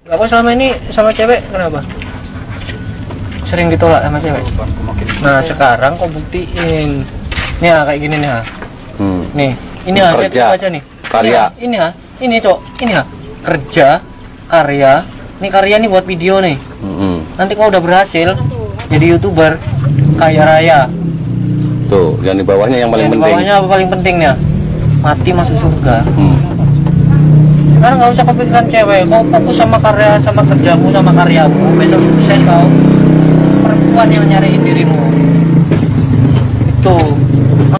Kamu selama ini sama cewek kenapa? Sering ditolak sama cewek? Nah sekarang kau buktiin. Nih ya kayak gini nih ya. Nih, ini ya, kerja, baca nih. karya. Ini ya, ini cok, ini ya. Kerja, karya. Nih karya nih buat video nih. Nanti kau udah berhasil jadi YouTuber kaya raya. Tuh, yang di bawahnya yang paling Yang di penting. bawahnya apa paling pentingnya? Mati masuk surga. Sekarang nggak usah kepikiran cewek, kau fokus sama karya, sama kerjamu, sama karyamu. Besok sukses kau. Perempuan yang nyariin dirimu. Itu.